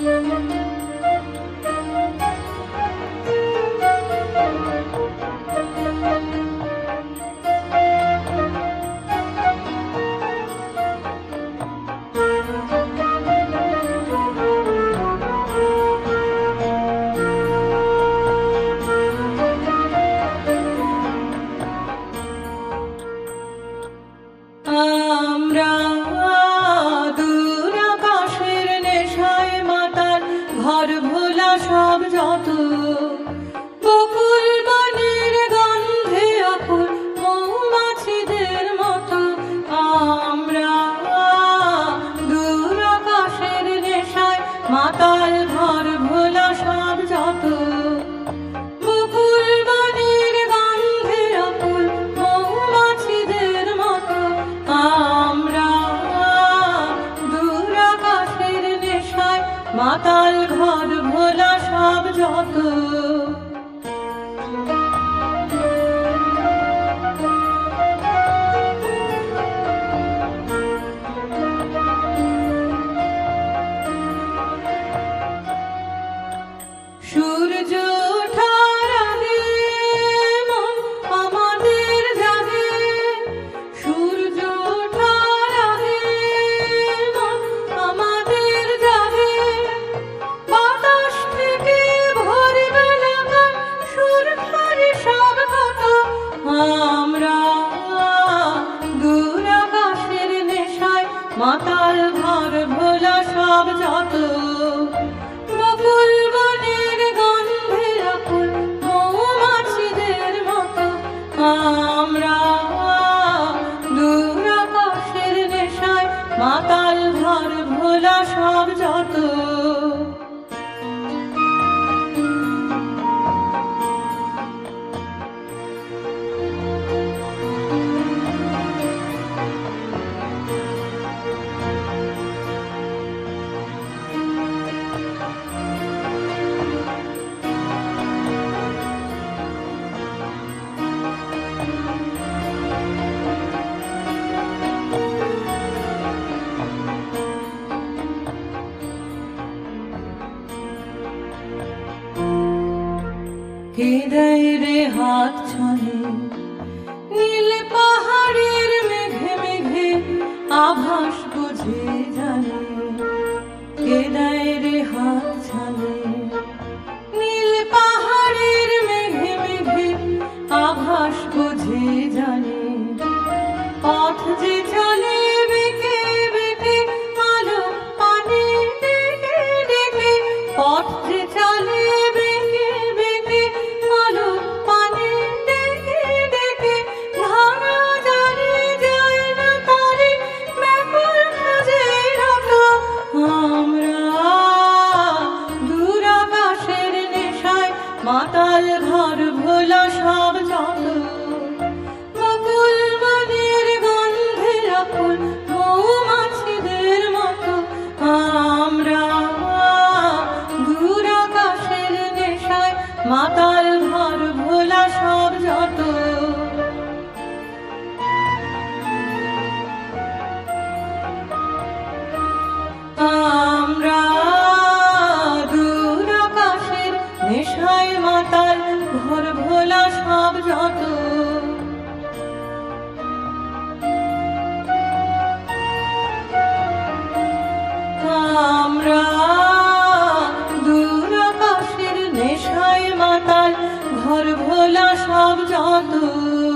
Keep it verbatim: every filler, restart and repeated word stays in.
ঘর ভোলা সব যত বকুল বনের গন্ধে অকুল মৌমাছিদের মতো আমরা দূর আকাশের নেশায় মাতাল। ঘর ভোলা সব যত বকুল বনের গন্ধে অকুল মৌমাছিদের মতো আমরা দূর আকাশের নেশায় মাতাল। ঘর ভোলা সব যত সূর্য ওঠার আগে মন আমাদের জাগে, সূর্য ওঠার আগে মন আমাদের জাগে। বাতাস থেকে ভোরবেলা গান সুর করে সব কথা আমরা দূর আকাশের নেশায় মাতাল। ঘর ভোলা সব যত বকুল বনের গন্ধে আকুল মৌমাছিদের মতো আমরা দূর আকাশের নেশায় মাতাল। ঘর ভোলা সব যত কে দেয় রে হাত ছানি নীল পাহাড়ের মেঘে মেঘে আভাস বুঝে জানে। কে দেয় রে হাত ছানি নীল পাহাড়ের মেঘে মেঘে আভাস বুঝে জানে। পথ যে চলে বেঁকে বেঁকে আলো পানে ডেকে ডেকে, পথ যে চলে বেঁকে বেঁকে আলো পানে ডেকে ডেকে। ধারা জানে যায় না তারে ব্যাকুল খুঁজে রত আমরা দূর আকাশের নেশায় মাতাল। ঘর ভোলা সব যত বকুল বনের গন্ধে আকুল মৌমাছিদের মতো আমরা দূর আকাশের নেশায় মাতাল। ঘর ভোলা সব যত আমরা দূর আকাশের নেশায় মাতাল। ঘর ভোলা সব যত আমরা দূর আকাশের নেশায় মাতাল। ঘর ভোলা সব যত।